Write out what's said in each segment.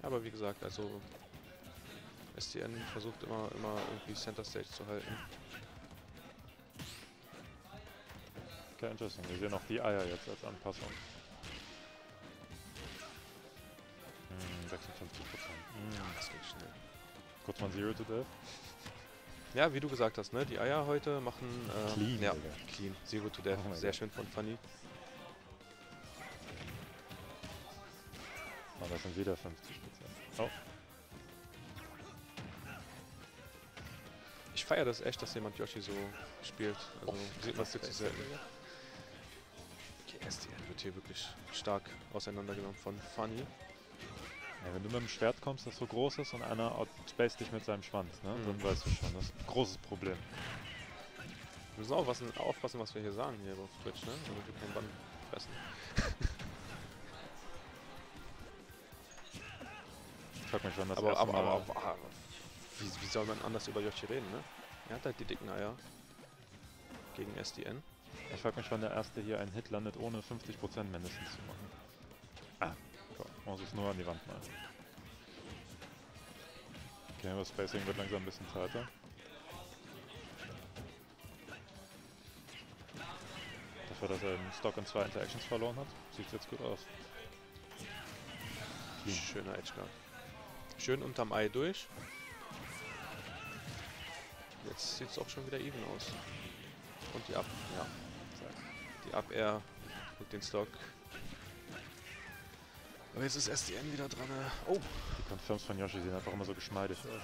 Aber wie gesagt, also SDN versucht immer irgendwie Center Stage zu halten. Okay, interesting. Wir sehen auch die Eier jetzt als Anpassung. 56%. Das geht schnell. Kurz mal Zero to Death. Ja, wie du gesagt hast, ne? Die Eier heute machen Clean, ja, Digga. clean. Zero to Death. Oh mein Sehr Gott. schön von Funny. Oh, das sind wieder 50%. Oh. Ich feiere das echt, dass jemand Yoshi so spielt. Also sieht man es jetzt selten. Okay, SDN wird hier wirklich stark auseinandergenommen von Funny. Ja, wenn du mit dem Schwert kommst, das so groß ist und einer outspaced dich mit seinem Schwanz, ne? Dann weißt du schon, das ist ein großes Problem. Wir müssen auch aufpassen, was wir hier sagen hier auf Twitch, ne? Damit wir keinen Bann fressen. Ich frag mich, wann das Aber erste Mal... wie soll man anders über Yoshi reden, ne? Er hat halt die dicken Eier. Gegen SDN. Ich frag mich, wann der erste hier einen Hit landet, ohne 50% mindestens zu machen. Ah, komm, muss es nur an die Wand malen. Okay, das Spacing wird langsam ein bisschen tighter. Dafür, dass er im Stock und 2 Interactions verloren hat, sieht jetzt gut aus. Schöner Edgeguard. Schön unterm Ei durch. Jetzt sieht es auch schon wieder even aus. Und die Up, ja. Die Up Air und den Stock. Aber jetzt ist SDN wieder dran. Oh! Die Confirms von Yoshi sehen einfach immer so geschmeidig aus.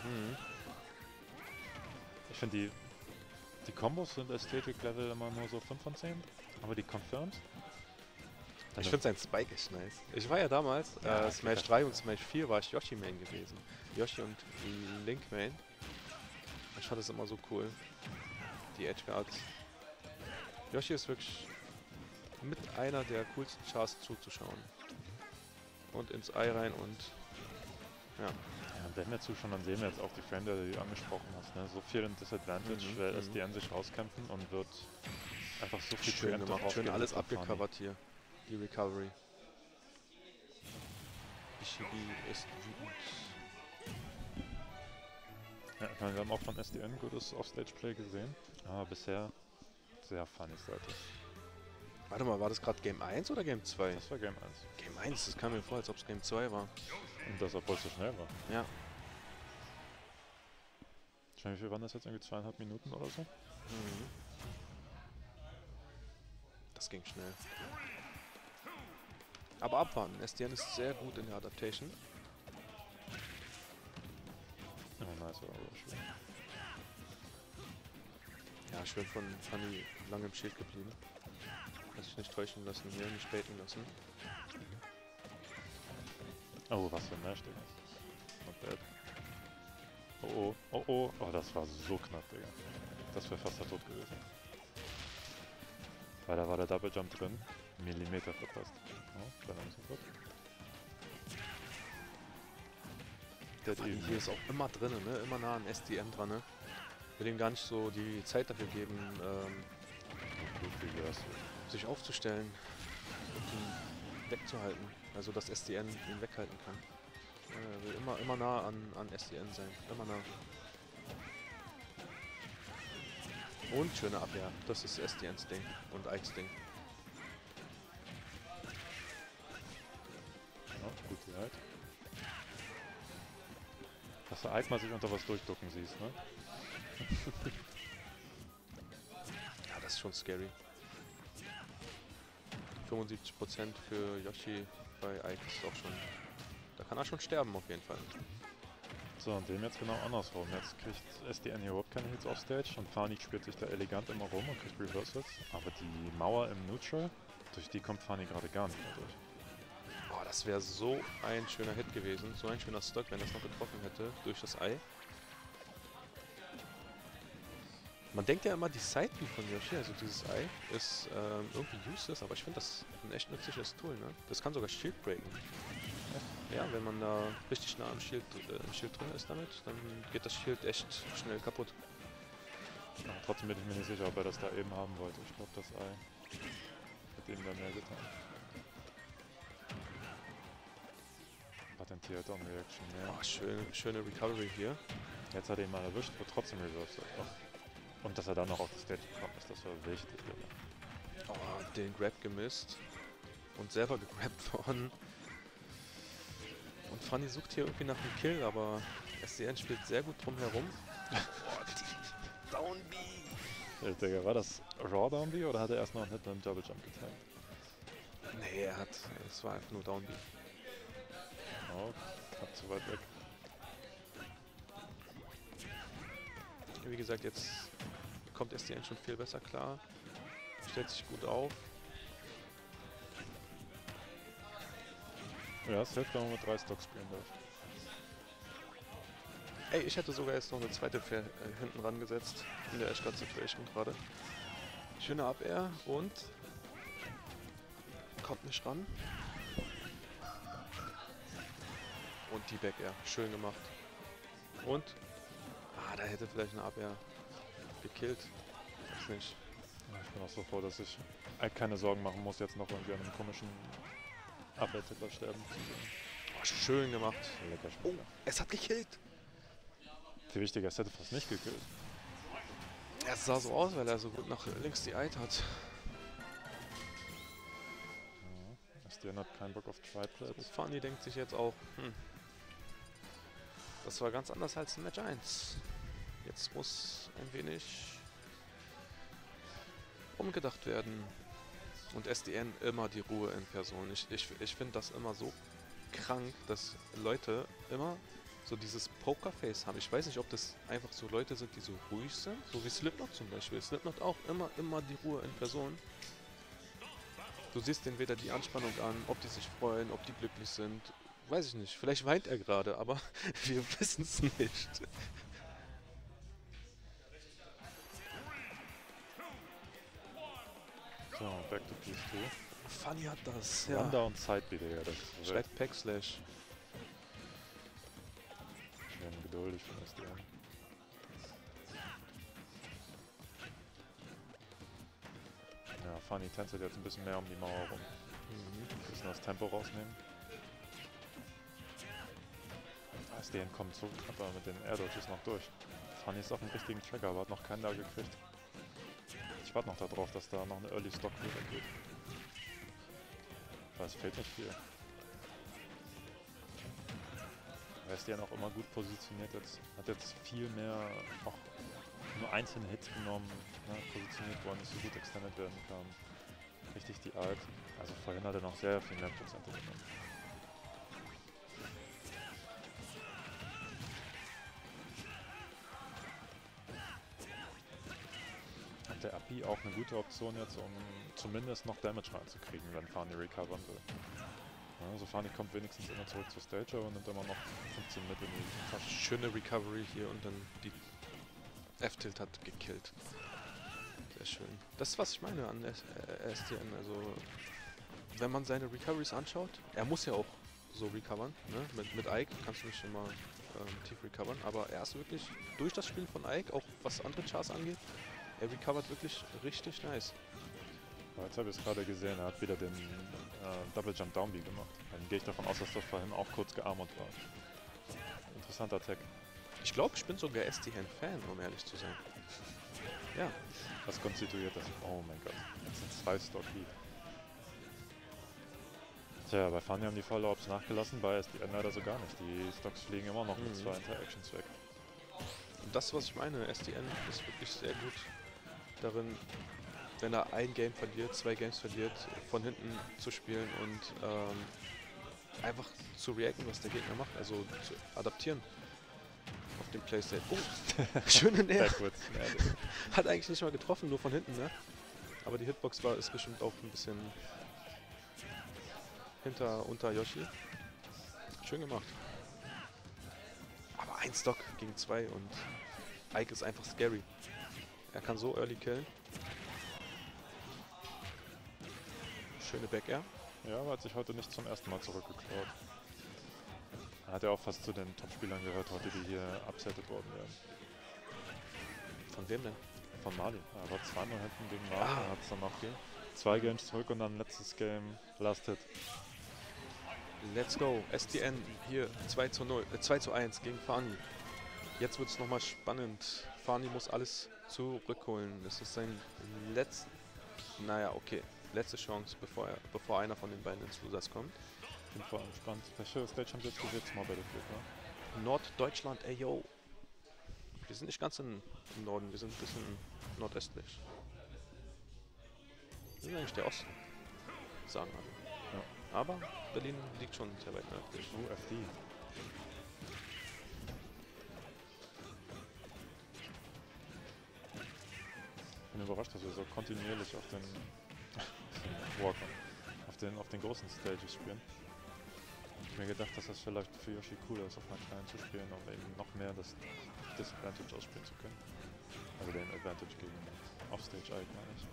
Ich finde die Combos sind Aesthetic Level immer nur so 5 von 10, aber die Confirms... Ich finde sein Spike ist nice. Ich war ja damals, Smash 3 und Smash 4 war ich Yoshi Main gewesen. Yoshi und Link Main. Ich fand das immer so cool. Die Edgeguards. Yoshi ist wirklich mit einer der coolsten Chars zuzuschauen. Und ins Ei rein und ja. Ja, wenn wir zuschauen, dann sehen wir jetzt auch die Frame, die du angesprochen hast. Ne? So viel in Disadvantage, weil SDN sich rauskämpfen und wird einfach so viel schön Preemptive gemacht. Schön aufgeben alles mit Funny. abgecovert hier. Die Recovery. Ishibi ist wütend. Ja, ich meine, wir haben auch von SDN gutes Offstage-Play gesehen, aber bisher sehr funny Seite. Warte mal, war das gerade Game 1 oder Game 2? Das war Game 1. Game 1, das kam mir vor, als ob es Game 2 war. Und das, obwohl es so schnell war. Ja. Ich meine, wie viel waren das jetzt? Irgendwie 2,5 Minuten oder so? Das ging schnell. Aber abwarten. SDN ist sehr gut in der Adaptation. Oh, nice, aber schön. Ja, schön von Funny lange im Schild geblieben. Hat sich nicht täuschen lassen hier, nicht baiten lassen. Oh, was für ein Mash, Digga. Not bad. Oh, oh, oh, oh. Oh, das war so knapp, Digga. Das wäre fast der Tod gewesen. Weil da war der Double Jump drin. Millimeter verpasst. Oh, dann sofort. Der hier ist auch immer drin, ne? Immer nah an SDN dran, ne? Will ihm gar nicht so die Zeit dafür geben, sich aufzustellen und ihn wegzuhalten. Also dass SDN ihn weghalten kann. Er will immer nah an SDN sein. Immer nah. Und schöne Abwehr. Das ist SDNs Ding und Ikes Ding. Ja, gut gehört. Dass du Ike mal sich unter was durchducken siehst, ne? Ja, das ist schon scary. 75% für Yoshi bei Ike ist auch schon... Da kann er schon sterben auf jeden Fall. So, und dem jetzt genau andersrum. Jetzt kriegt SDN hier überhaupt keine Hits offstage und Fani spielt sich da elegant immer rum und kriegt Reversals. Aber die Mauer im Neutral, durch die kommt Fani gerade gar nicht mehr durch. Boah, das wäre so ein schöner Hit gewesen. So ein schöner Stock, wenn das noch getroffen hätte durch das Ei. Man denkt ja immer, die Side-B von Yoshi, also dieses Ei, ist irgendwie useless, aber ich finde das ein echt nützliches Tool, ne? Das kann sogar Shield breaken. Ja, wenn man da richtig nah am Shield drin ist damit, dann geht das Shield echt schnell kaputt. Ja, trotzdem bin ich mir nicht sicher, ob er das da eben haben wollte. Ich glaube, das Ei hat ihm da mehr getan. patentiert on Reaction. Ja. Oh, schöne Recovery hier. Jetzt hat er ihn mal erwischt, wird trotzdem reversed. Und dass er dann noch auf die Stage gekommen ist, das war wichtig. Digga. Oh, den Grab gemisst. Und selber gegrabt worden. Und Fanny sucht hier irgendwie nach einem Kill, aber SDN spielt sehr gut drum herum. Oh, die Down B! Ja, Digga, war das Raw Down B oder hat er erst noch mit einem Double Jump getankt? Nee, es war einfach nur Down B. Oh, knapp zu weit weg. Wie gesagt, jetzt kommt SDN schon viel besser klar. Stellt sich gut auf. Ja, es hilft, wenn man mit 3 Stocks spielen darf. Ey, ich hätte sogar jetzt noch eine zweite hinten rangesetzt. In der Ashguard Situation gerade. Schöne Up-Air und kommt nicht ran. Und die Back-Air. Schön gemacht. Und da hätte vielleicht eine Up-Air gekillt. Weiß nicht. Ja, ich bin auch so froh, dass ich keine Sorgen machen muss, jetzt noch irgendwie an einem komischen Abwehrtippler sterben zu sehen. Oh, schön gemacht. Lecker Oh, Schmecker. es hat gekillt. Viel wichtiger, es hätte fast nicht gekillt. Es sah so aus, weil er so gut nach links die Eye hat. Ja, SDN hat keinen Bock auf Triplets. Fanny denkt sich jetzt auch, das war ganz anders als in Match 1. Jetzt muss ein wenig umgedacht werden. Und SDN immer die Ruhe in Person. Ich finde das immer so krank, dass Leute immer so dieses Pokerface haben. Ich weiß nicht, ob das einfach so Leute sind, die so ruhig sind. So wie Slipknot zum Beispiel. Slipknot auch immer die Ruhe in Person. Du siehst denen weder die Anspannung an, ob die sich freuen, ob die glücklich sind. Weiß ich nicht. Vielleicht weint er gerade, aber wir wissen es nicht. So, back to PS2. Fanny hat das, Ja. ja. Rundown Side wieder, ja, das ist Schreibt Packslash. schön geduldig von SDN. Ja, Fanny tänzelt jetzt ein bisschen mehr um die Mauer rum. Ein bisschen das Tempo rausnehmen. SDN kommt so knapp mit den Air Dodges noch durch. Fanny ist auf dem richtigen Tracker, aber hat noch keinen da gekriegt. Ich warte noch darauf, dass da noch eine Early Stock wieder geht. Weil es fehlt nicht viel. SDN auch immer gut positioniert jetzt. Hat jetzt viel mehr auch nur einzelne Hits genommen, ne, positioniert, wo er nicht so gut extended werden kann. Richtig die Art. Also vorhin hat er noch sehr viel mehr Prozente genommen. Hat der Abi auch eine gute Option jetzt, um zumindest noch Damage reinzukriegen, wenn Fanny recovern will. Ja, also Fanny kommt wenigstens immer zurück zur Stage und nimmt immer noch 15 mit in die Tasche. Schöne Recovery hier und dann die F-Tilt hat gekillt. Sehr schön. Das ist, was ich meine an SDN. Also, wenn man seine Recoveries anschaut, er muss ja auch so recovern. Ne? Mit Ike kannst du nicht immer tief recovern, aber er ist wirklich durch das Spielen von Ike, auch was andere Chars angeht, er recovert wirklich richtig nice. Ja, jetzt habe ich es gerade gesehen, er hat wieder den Double Jump Down B gemacht. Dann gehe ich davon aus, dass das vorhin auch kurz gearmert war. Interessanter Tag. Ich glaube, ich bin sogar SDN-Fan, um ehrlich zu sein. Ja. Was konstituiert das? Oh mein Gott, das sind 2 Stock Heat. Tja, bei Fanny haben die Follow-Ups nachgelassen, bei SDN leider so gar nicht. Die Stocks fliegen immer noch mit 2 Interactions weg. Und das, was ich meine, SDN ist wirklich sehr gut darin, wenn er ein Game verliert, 2 Games verliert, von hinten zu spielen und einfach zu reacten, was der Gegner macht, also zu adaptieren auf den Playstate. Oh, schöne Nähe. Hat eigentlich nicht mal getroffen, nur von hinten, ne? Aber die Hitbox ist bestimmt auch ein bisschen unter Yoshi. Schön gemacht. Aber ein Stock gegen 2 und Ike ist einfach scary. Er kann so early killen. Schöne Back-Air. Ja, aber hat sich heute nicht zum ersten Mal zurückgeklaut. Er hat ja auch fast zu den Top-Spielern gehört heute, die hier upsettet worden wären. Von wem denn? Von Mali. Er war zweimal hinten gegen Mali, hat es dann noch 2 Games zurück und dann letztes Game Last Hit. Let's go. SDN hier 2:1 gegen Fani. Jetzt wird es nochmal spannend. Fani muss alles zurückholen. Es ist sein letzte Chance, bevor einer von den beiden ins Losers kommt. Bin vor allem gespannt. Welche Stage haben sie jetzt gesetzt? Mal Battlefield, ne? Norddeutschland, ey yo. Wir sind nicht ganz im Norden, wir sind ein bisschen nordöstlich. Wir sind eigentlich der Osten, sagen alle. Ja. Aber Berlin liegt schon sehr weit nördlich. FD. Ich bin überrascht, dass wir so kontinuierlich auf den großen Stages spielen. Ich hab mir gedacht, dass das vielleicht für Yoshi cooler ist, auf einer kleinen zu spielen, um eben noch mehr das Disadvantage ausspielen zu können. Also den Advantage gegen Offstage-Ike, meine ich.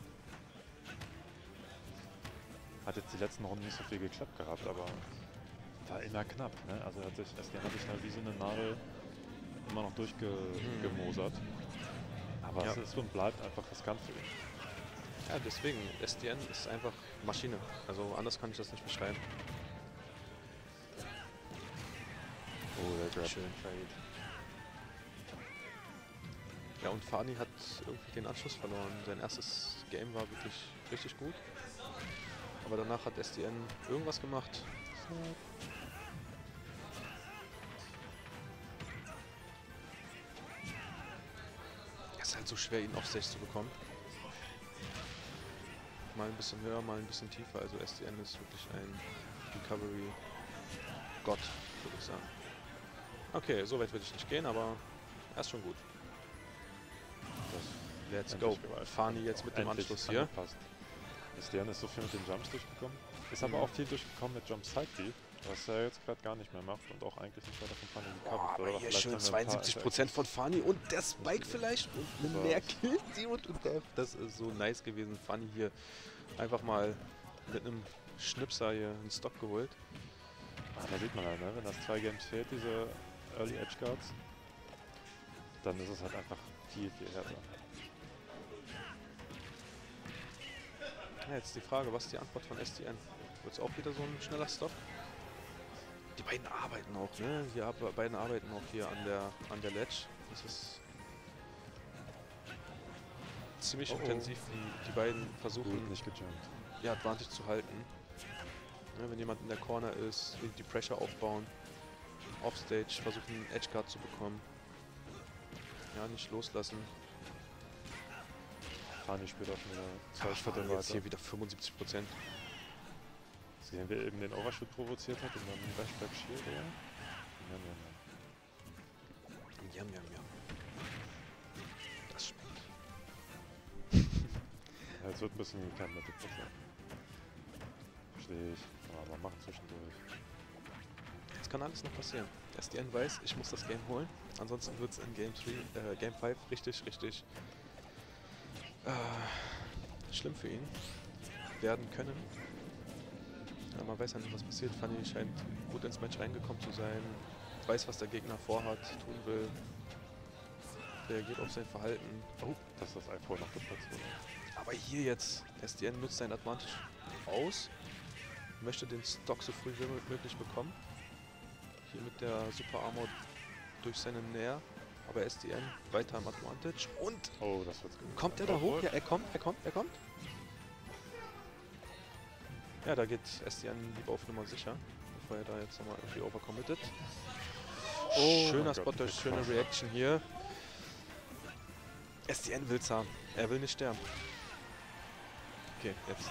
Hat jetzt die letzten Runden nicht so viel geklappt gehabt, aber war immer knapp, ne? Also SDN hat sich halt wie so eine Nadel immer noch durchgemosert. Aber es ist und bleibt einfach riskant für ihn. Ja, deswegen, SDN ist einfach Maschine. Also anders kann ich das nicht beschreiben. Oh, der Grab. Schön Fade. Ja, und Fani hat irgendwie den Anschluss verloren. Sein erstes Game war wirklich richtig gut. Aber danach hat SDN irgendwas gemacht. Es ist halt so schwer, ihn offstage zu bekommen. Mal ein bisschen höher, mal ein bisschen tiefer. Also SDN ist wirklich ein Recovery-Gott, würde ich sagen. Okay, so weit würde ich nicht gehen, aber er ist schon gut. Let's go. Fani jetzt mit dem Anschluss hier. SDN ist so viel mit den Jumps durchgekommen. Ist aber auch viel durchgekommen mit Jump Side B, was er jetzt gerade gar nicht mehr macht und auch eigentlich nicht weiter von Fani gecovert aber hier schön 72% von Fani und der Spike vielleicht und eine mehr Kills, die und der. Das ist so nice gewesen. Fani hier einfach mal mit einem Schnipser hier einen Stock geholt. Da sieht man halt, ne? Wenn das 2 Games fehlt, diese Early Edge Guards, dann ist es halt einfach viel, viel härter. Ja, jetzt die Frage, was ist die Antwort von SDN? Wird es auch wieder so ein schneller Stop? Die beiden arbeiten auch, ne? Die beiden arbeiten auch hier an der Ledge. Das ist ziemlich intensiv. Die beiden versuchen, nicht gejumpt. Die Advantage zu halten. Ne, wenn jemand in der Corner ist, die Pressure aufbauen. Offstage, versuchen einen Edgeguard zu bekommen. Ja, nicht loslassen. Fani spielt auch schon wieder 2 Schritte weiter. Jetzt hier wieder 75%. Sehen wir eben den Overshoot provoziert hat und dann Flashback Shield, oder? Jam. Das schmeckt. Ja, jetzt wird ein bisschen gekämpft mit dem Pressure. Verstehe ich. Aber machen zwischendurch. Jetzt kann alles noch passieren. SDN weiß, ich muss das Game holen. Ansonsten wird es in Game 5 richtig schlimm für ihn werden können. Ja, man weiß ja nicht, was passiert. Fani scheint gut ins Match reingekommen zu sein. Weiß, was der Gegner vorhat, tun will. Reagiert auf sein Verhalten. Oh, dass das iPhone noch geplatzt wurde. Aber hier jetzt, SDN nutzt sein Advantage aus. Möchte den Stock so früh wie möglich bekommen. Hier mit der Super Armor durch seine Nähe. Aber SDN weiter am Advantage. Und oh, das wird's gut. Kommt er da hoch? Ja, er kommt. Ja, da geht SDN lieber auf Nummer sicher, bevor er da jetzt nochmal irgendwie overcommitted. Oh, schöner Spot durch schöne Reaction hier. SDN will's haben. Er will nicht sterben. Okay, jetzt.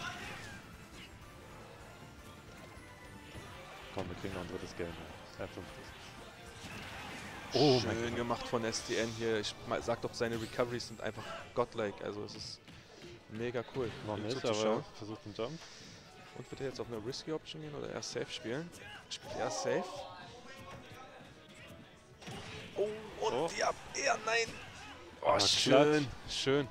Komm, wir kriegen noch ein drittes Game. Oh, schön gemacht von SDN hier. Ich sag doch, seine Recoveries sind einfach godlike. Also es ist mega cool. Noch nicht, aber versucht den Jump. Und wird er jetzt auf eine Risky Option gehen oder erst safe spielen? Spielt er safe? Oh, und ja, nein! Oh, schön.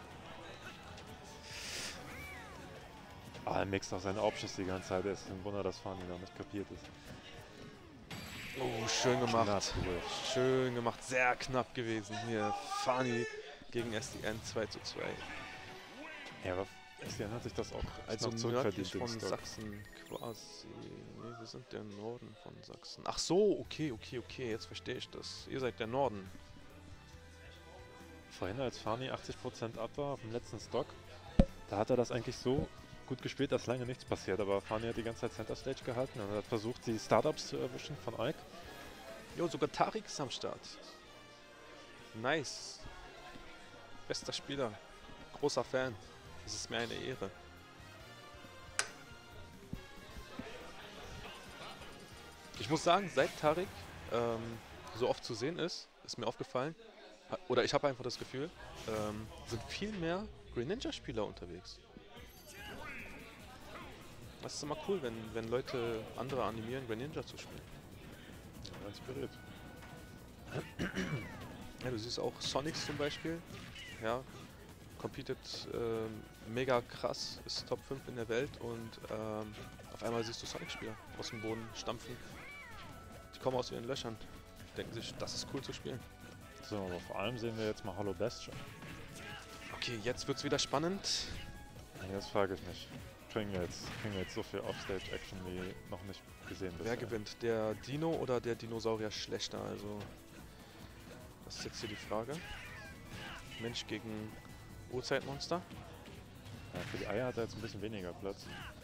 Er mixt auch seine Options die ganze Zeit. Es ist ein Wunder, dass Fani noch nicht kapiert ist. Oh, schön gemacht. Schön gemacht. Sehr knapp gewesen hier. Fani gegen SDN 2:2. Ja, aber SDN hat sich das auch Also noch nördlich zurückverdient, den von Stock. Sachsen quasi. Nee, wir sind der Norden von Sachsen. Ach so, okay, jetzt verstehe ich das. Ihr seid der Norden. Vorhin, als Fani 80% ab war auf dem letzten Stock, da hat er das eigentlich so gut gespielt, dass lange nichts passiert. Aber Fani hat die ganze Zeit Center Stage gehalten und hat versucht, die Startups zu erwischen von Ike. Jo, sogar Tarik ist am Start. Nice. Bester Spieler. Großer Fan. Es ist mir eine Ehre. Ich muss sagen, seit Tarik so oft zu sehen ist mir aufgefallen, oder ich habe einfach das Gefühl, sind viel mehr Greninja-Spieler unterwegs. Das ist immer cool, wenn Leute andere animieren, Greninja zu spielen. Ja, inspiriert. Ja, du siehst auch Sonics zum Beispiel. Ja, competet mega krass, ist Top 5 in der Welt und auf einmal siehst du Sonic-Spieler aus dem Boden stampfen. Die kommen aus ihren Löchern, denken sich, das ist cool zu spielen. So, aber vor allem sehen wir jetzt mal Hollow Bastion. Okay, jetzt wird's wieder spannend. Ja, das frage ich mich. Kriegen wir jetzt so viel Offstage-Action wie noch nicht gesehen bisher? Wer gewinnt? Der Dino oder der Dinosaurier schlechter? Also, das ist jetzt hier die Frage. Mensch gegen Urzeitmonster. Ja, für die Eier hat er jetzt ein bisschen weniger Platz.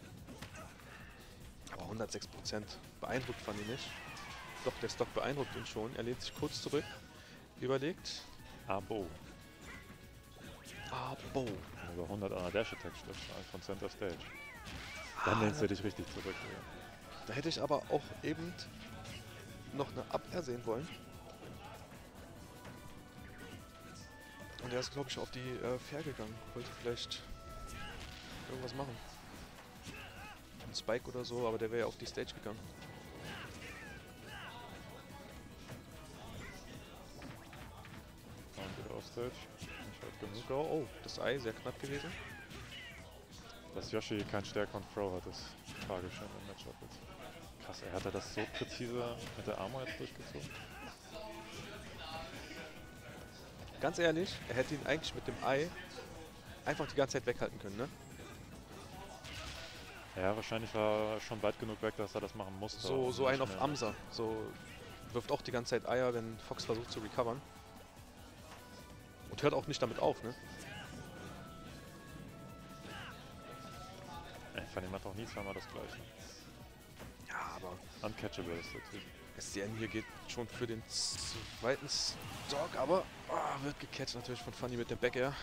Aber 106%. Beeindruckt fand ihn nicht. Doch, der Stock beeindruckt ihn schon. Er lehnt sich kurz zurück, überlegt. Abo. Abo. Über 100 an der Dash Attack stimmt von Center Stage. Dann lehnst du dich richtig zurück. Ja. Da hätte ich aber auch eben noch eine Abwehr sehen wollen. Und er ist, glaube ich, auf die Fair gegangen. Wollte vielleicht irgendwas machen. Ein Spike oder so, aber der wäre ja auf die Stage gegangen. Und wieder Offstage. Nicht weit genug. So, oh, das Ei, sehr knapp gewesen. Dass Yoshi keinen stärkeren Throw hat, ist tragisch im Matchup jetzt. Krass, hat er das so präzise mit der Armor jetzt durchgezogen? Ganz ehrlich, er hätte ihn eigentlich mit dem Ei einfach die ganze Zeit weghalten können, ne? Ja, wahrscheinlich war er schon weit genug weg, dass er das machen musste. So ein auf Amsa. So wirft auch die ganze Zeit Eier, wenn Fox versucht zu recovern. Und hört auch nicht damit auf, ne? Von dem macht auch nie zweimal das gleiche. Ja, aber Uncatchable ist der Typ. SDN hier geht schon für den zweiten Stock, aber wird gecatcht natürlich von Funny mit dem Back Air.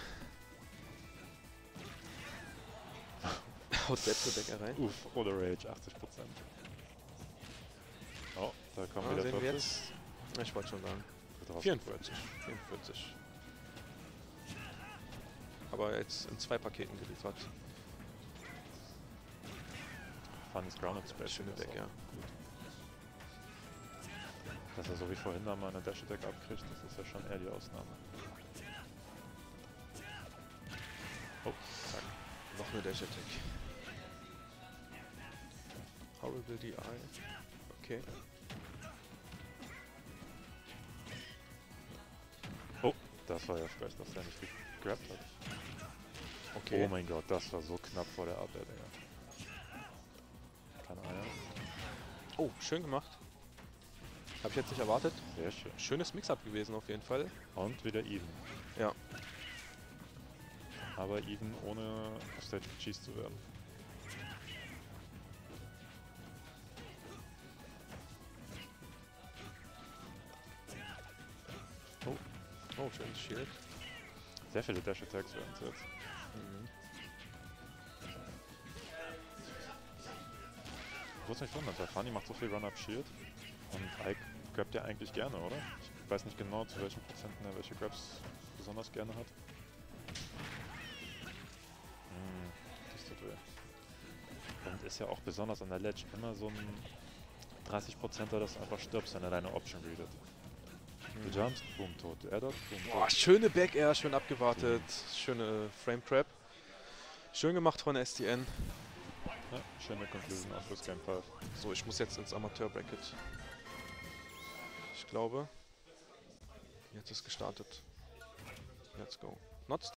Haut selbst der Back Air rein. Uff, Roller Rage, 80%. Oh, da kommen wieder sehen 40. wir jetzt. Ich wollte schon sagen. 44. Aber jetzt in 2 Paketen geliefert. Funny's Grounded Space. Schöne Back Air. Gut. Dass er so wie vorhin da mal eine Dash Attack abkriegt, das ist ja schon eher die Ausnahme. Oh, zack. Noch eine Dash Attack. Horrible DI. Okay. Oh, das war ja frech, dass der nicht gegrabt hat. Okay. Oh mein Gott, das war so knapp vor der Abwehr, Digga. Keine Ahnung. Oh, schön gemacht. Habe ich jetzt nicht erwartet. Sehr schön. Schönes Mix-Up gewesen auf jeden Fall. Und wieder even. Ja. Aber even ohne Offstage gecheased zu werden. Oh, schönes Shield. Sehr viele Dash Attacks werden es jetzt. Mhm. Ich muss mich wundern, weil Funny macht so viel Run-Up Shield. Und Ike grabt ja eigentlich gerne, oder? Ich weiß nicht genau, zu welchen Prozenten er welche Grabs besonders gerne hat. Das tut weh. Und ist ja auch besonders an der Ledge immer so ein 30%er, dass du einfach stirbst, wenn er deine Option readet. Du jumpst, boom, tot. Er dort, boom, Boah, tot. schöne Back Air, schön abgewartet. Schöne Frame Trap. Schön gemacht von SDN. Ja, schöne Conclusion auf das Game 5. So, ich muss jetzt ins Amateur-Bracket. Ich glaube, jetzt ist gestartet. Let's go. Not